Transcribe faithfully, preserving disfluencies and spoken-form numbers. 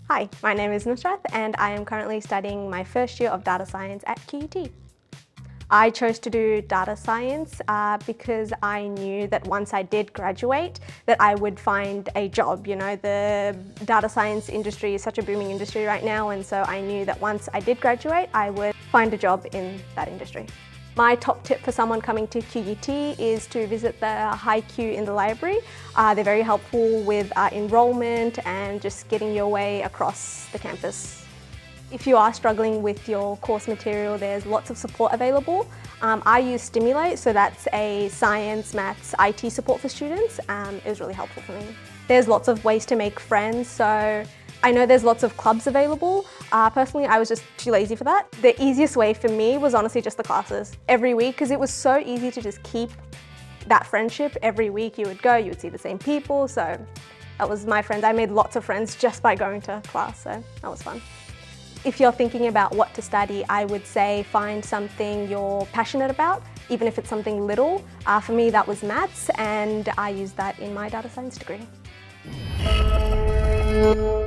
Hi, my name is Nusrath and I am currently studying my first year of data science at Q U T. I chose to do data science uh, because I knew that once I did graduate that I would find a job. You know, the data science industry is such a booming industry right now, and so I knew that once I did graduate I would find a job in that industry. My top tip for someone coming to Q U T is to visit the high queue in the library. Uh, they're very helpful with uh, enrollment and just getting your way across the campus. If you are struggling with your course material, there's lots of support available. Um, I use Stimulate, so that's a science, maths, I T support for students. Um, it was really helpful for me. There's lots of ways to make friends, so I know there's lots of clubs available. Uh, personally, I was just too lazy for that. The easiest way for me was honestly just the classes every week, because it was so easy to just keep that friendship. Every week you would go, you would see the same people, so that was my friends. I made lots of friends just by going to class, so that was fun. If you're thinking about what to study, I would say find something you're passionate about, even if it's something little. Uh, for me, that was maths, and I used that in my data science degree.